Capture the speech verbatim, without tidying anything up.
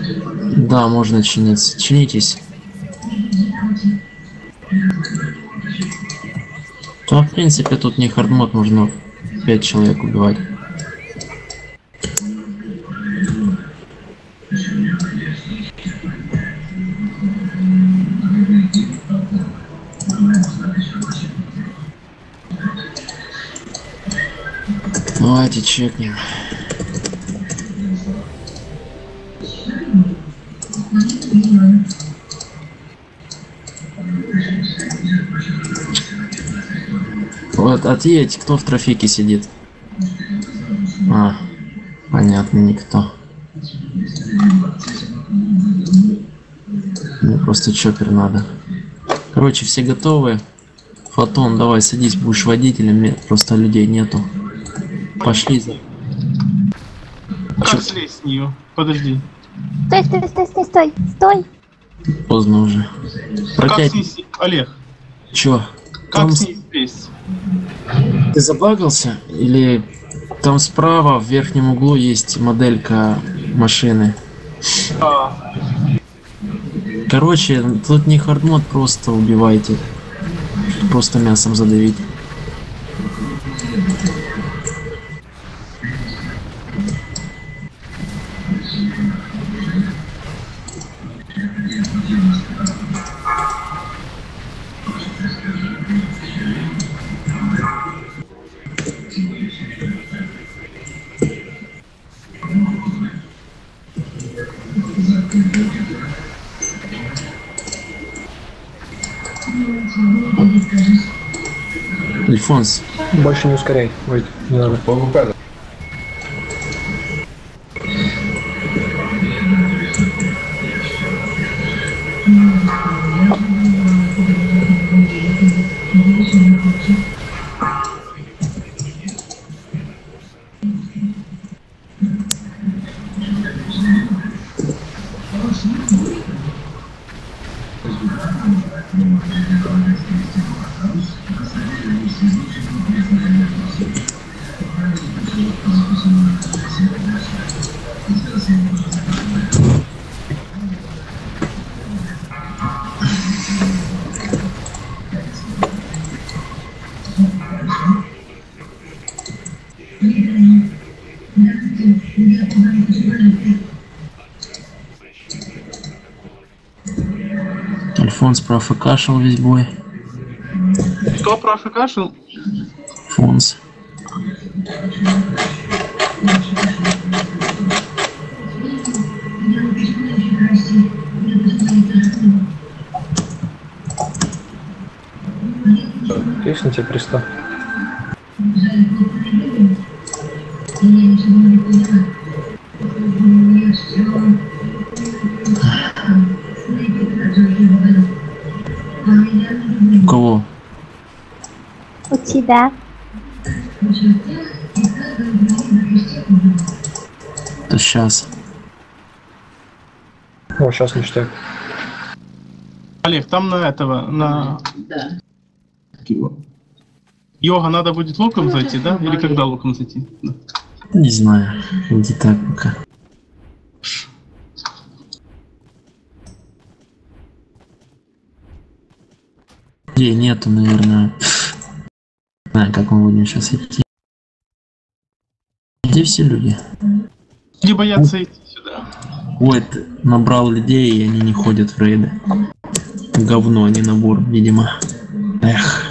Да, можно чиниться. Чинитесь. То, в принципе, тут не хардмод, можно пять человек убивать. Давайте чекнем. Вот, отъедь, кто в трафике сидит? А, понятно, никто. Мне просто чоппер надо. Короче, все готовы? Фотон, давай садись, будешь водителем, мне просто людей нету. Пошли за. Как слезть с нее? Подожди. Стой, стой, стой, стой, стой, стой. Поздно уже. Протяг... Как снести? Олег. Чё? Как Там... с ней слезть? Ты забагался? Или там справа в верхнем углу есть моделька машины? А. Короче, тут не хардмод, просто убивайте. Просто мясом задавить. Альфонс. Больше не ускоряй. Ой, не надо. Альфонс профкашил весь бой. Кто профкашил? Фонс. Есть на тебе приста? У кого? У тебя. То сейчас. О, сейчас ништяк. Олег, там на этого, на... Да. Йога надо будет луком зайти, да? Или когда луком зайти? Да. Не знаю. Иди так пока. Где нету, наверное. Не знаю, как мы будем сейчас идти. Где все люди? Не боятся идти сюда. Ой, набрал людей, и они не ходят в рейды. Говно, а не набор, видимо. Эх.